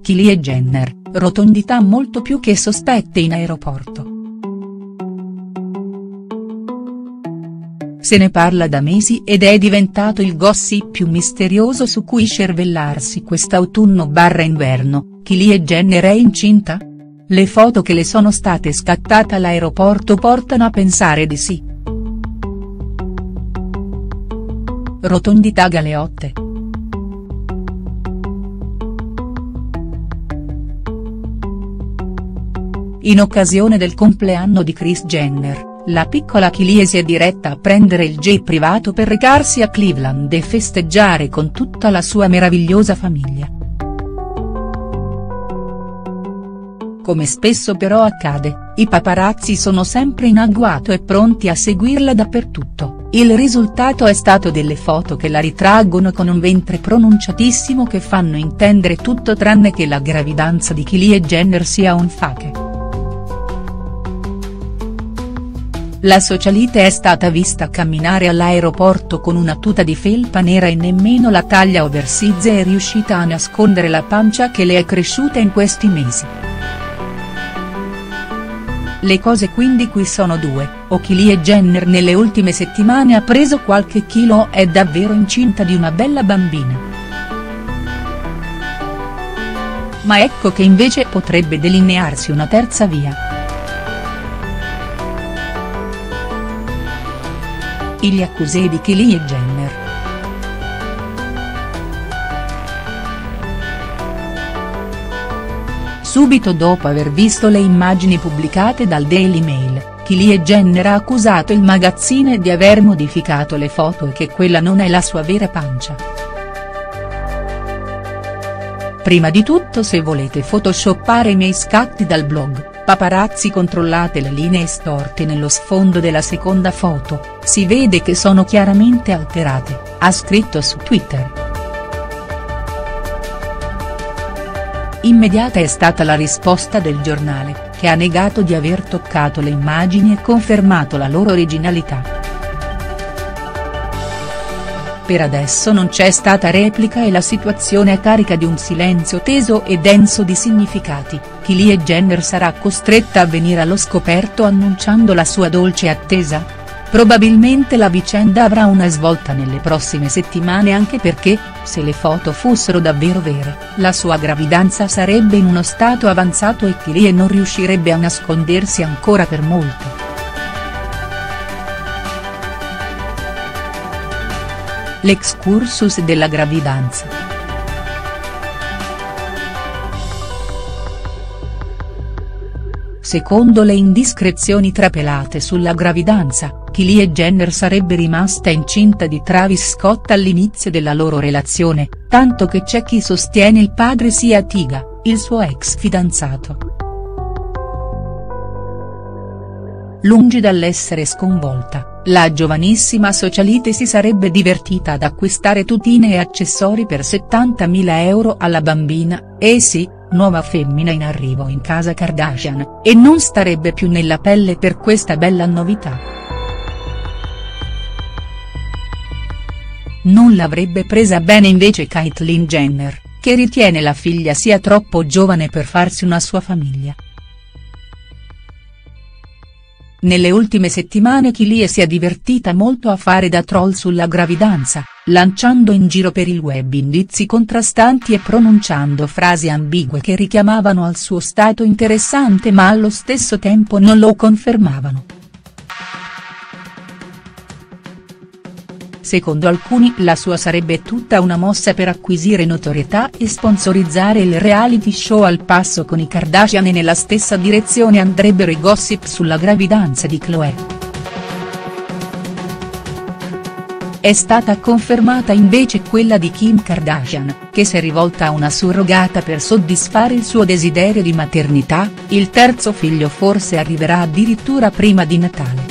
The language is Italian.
Kylie Jenner, rotondità molto più che sospette in aeroporto. Se ne parla da mesi ed è diventato il gossip più misterioso su cui scervellarsi quest'autunno/inverno. Kylie Jenner è incinta? Le foto che le sono state scattate all'aeroporto portano a pensare di sì. Rotondità galeotte. In occasione del compleanno di Kris Jenner, la piccola Kylie si è diretta a prendere il jet privato per recarsi a Cleveland e festeggiare con tutta la sua meravigliosa famiglia. Come spesso però accade, i paparazzi sono sempre in agguato e pronti a seguirla dappertutto. Il risultato è stato delle foto che la ritraggono con un ventre pronunciatissimo che fanno intendere tutto tranne che la gravidanza di Kylie Jenner sia un fake. La socialite è stata vista camminare all'aeroporto con una tuta di felpa nera e nemmeno la taglia oversize è riuscita a nascondere la pancia che le è cresciuta in questi mesi. Le cose quindi qui sono due: o Kylie Jenner nelle ultime settimane ha preso qualche chilo o è davvero incinta di una bella bambina. Ma ecco che invece potrebbe delinearsi una terza via. Gli accusé di Kylie Jenner. Subito dopo aver visto le immagini pubblicate dal Daily Mail, Kylie Jenner ha accusato il magazzine di aver modificato le foto e che quella non è la sua vera pancia. Prima di tutto, se volete photoshoppare i miei scatti dal blog, paparazzi, controllate le linee storte nello sfondo della seconda foto, si vede che sono chiaramente alterate, ha scritto su Twitter. Immediata è stata la risposta del giornale, che ha negato di aver toccato le immagini e confermato la loro originalità. Per adesso non c'è stata replica e la situazione è carica di un silenzio teso e denso di significati. Kylie Jenner sarà costretta a venire allo scoperto annunciando la sua dolce attesa? Probabilmente la vicenda avrà una svolta nelle prossime settimane, anche perché, se le foto fossero davvero vere, la sua gravidanza sarebbe in uno stato avanzato e Kylie non riuscirebbe a nascondersi ancora per molto. L'excursus della gravidanza. Secondo le indiscrezioni trapelate sulla gravidanza, Kylie Jenner sarebbe rimasta incinta di Travis Scott all'inizio della loro relazione, tanto che c'è chi sostiene il padre sia Tyga, il suo ex fidanzato. Lungi dall'essere sconvolta, la giovanissima socialite si sarebbe divertita ad acquistare tutine e accessori per 70.000 euro alla bambina, e sì, nuova femmina in arrivo in casa Kardashian, e non starebbe più nella pelle per questa bella novità. Non l'avrebbe presa bene invece Caitlyn Jenner, che ritiene la figlia sia troppo giovane per farsi una sua famiglia. Nelle ultime settimane Kylie si è divertita molto a fare da troll sulla gravidanza, lanciando in giro per il web indizi contrastanti e pronunciando frasi ambigue che richiamavano al suo stato interessante ma allo stesso tempo non lo confermavano. Secondo alcuni la sua sarebbe tutta una mossa per acquisire notorietà e sponsorizzare il reality show al passo con i Kardashian, e nella stessa direzione andrebbero i gossip sulla gravidanza di Khloé. È stata confermata invece quella di Kim Kardashian, che si è rivolta a una surrogata per soddisfare il suo desiderio di maternità. Il terzo figlio forse arriverà addirittura prima di Natale.